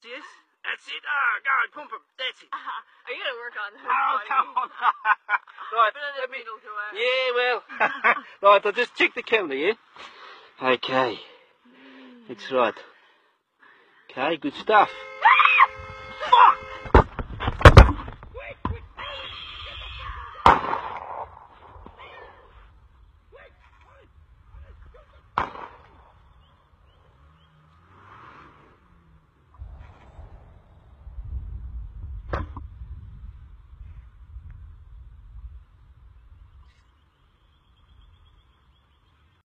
yes. That's it. Oh, go and pump him. That's it. Are you going to work on that? Oh, come on. Right, Put it in the middle to it. yeah, well. Right, I'll just check the camera, yeah? Okay. That's right. Okay, good stuff.